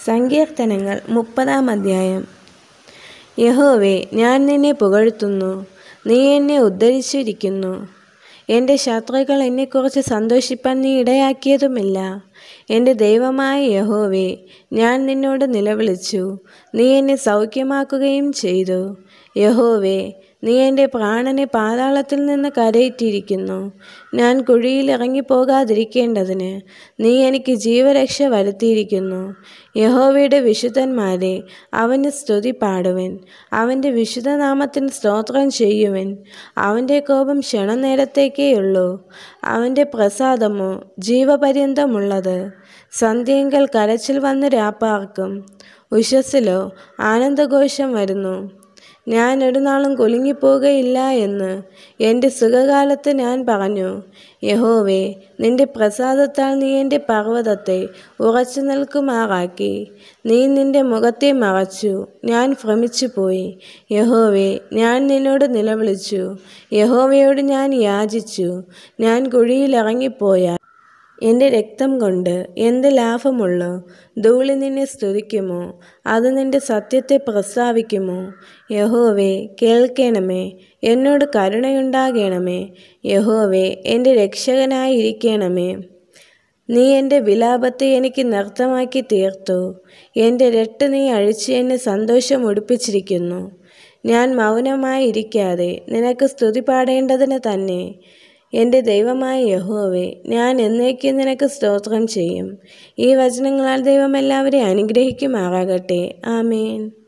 സങ്കീർത്തനങ്ങൾ 30-ാം അധ്യായം. യഹോവേ, ഞാൻ നിന്നെ പുകഴ്ത്തുന്നു. നീ എന്നെ ഉദ്ധരിച്ചിരിക്കുന്നു. എൻ്റെ ശത്രുക്കൾ എന്നെക്കുറിച്ച് സന്തോഷിപ്പാൻ നീ ഇടയാക്കിയതുമില്ല. എൻ്റെ ദൈവമായ യഹോവേ, ഞാൻ നിന്നോട് നിലവിളിച്ചു. നീ എന്നെ സൗഖ്യമാക്കുകയും ചെയ്തു. യഹോവേ, നീ എൻ്റെ പ്രാണനെ പാതാളത്തിൽ നിന്ന് കരയിറ്റിരിക്കുന്നു. ഞാൻ കുഴിയിൽ ഇറങ്ങിപ്പോകാതിരിക്കേണ്ടതിന് നീ എനിക്ക് ജീവരക്ഷ വരുത്തിയിരിക്കുന്നു. യഹോവയുടെ വിശുദ്ധന്മാരെ, അവന് സ്തുതി പാടുവൻ. അവൻ്റെ വിശുദ്ധനാമത്തിന് സ്തോത്രം ചെയ്യുവൻ. അവൻ്റെ കോപം ക്ഷണനേരത്തേക്കേയുള്ളൂ. അവൻ്റെ പ്രസാദമോ ജീവപര്യന്തമുള്ളത്. സന്ധ്യങ്കൽ കരച്ചിൽ വന്ന് രാപ്പാർക്കും. ഉഷസ്സിലോ ആനന്ദഘോഷം വരുന്നു. ഞാൻ ഒരു നാളും കുലുങ്ങിപ്പോകുകയില്ല എന്ന് എൻ്റെ സുഖകാലത്ത് ഞാൻ പറഞ്ഞു. യഹോവേ, നിന്റെ പ്രസാദത്താൽ നീ എൻ്റെ പർവ്വതത്തെ ഉറച്ചു നിൽക്കുമാറാക്കി. നീ നിന്റെ മുഖത്തെ മറച്ചു. ഞാൻ ഭ്രമിച്ചുപോയി. യഹോവേ, ഞാൻ നിന്നോട് നിലവിളിച്ചു. യഹോവയോട് ഞാൻ യാചിച്ചു. ഞാൻ കുഴിയിൽ ഇറങ്ങിപ്പോയാൽ എൻ്റെ രക്തം കൊണ്ട് എന്ത് ലാഭമുള്ളൂ? ധൂളി നിന്നെ സ്തുതിക്കുമോ? അത് നിന്റെ സത്യത്തെ പ്രസ്താവിക്കുമോ? യഹോവേ, കേൾക്കണമേ. എന്നോട് കരുണയുണ്ടാകണമേ. യഹോവേ, എൻ്റെ രക്ഷകനായിരിക്കണമേ. നീ എൻ്റെ വിലാപത്തെ എനിക്ക് നൃത്തമാക്കി തീർത്തു. എൻ്റെ രട്ട് നീ അഴിച്ച് എന്നെ സന്തോഷം ഉടുപ്പിച്ചിരിക്കുന്നു. ഞാൻ മൗനമായിരിക്കാതെ നിനക്ക് സ്തുതി പാടേണ്ടതിന് തന്നെ. എൻ്റെ ദൈവമായ യഹോവേ, ഞാൻ എന്നേക്കും നിനക്ക് സ്തോത്രം ചെയ്യും. ഈ വചനങ്ങളാൽ ദൈവം എല്ലാവരെയും അനുഗ്രഹിക്കുമാറാകട്ടെ. ആമേൻ.